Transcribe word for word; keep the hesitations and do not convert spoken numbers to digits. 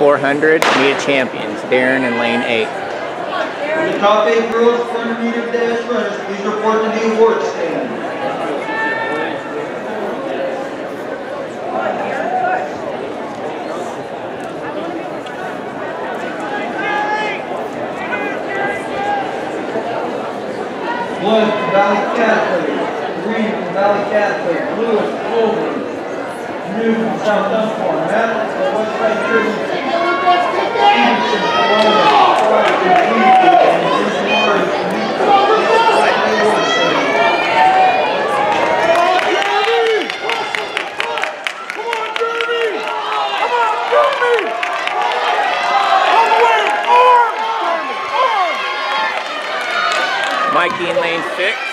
four hundred meet champions, Darren in lane eight. The top eight girls, one hundred meter dash runners, please report to the award stand. One from Valley Catholic, three from Valley Catholic, Lewis, Clover, New from South Dunbar, Matt, from Westside Christian, Stevenson, Corona, Clark, and Cleveland, and Jason Murray from Newport. Mikey in lane six.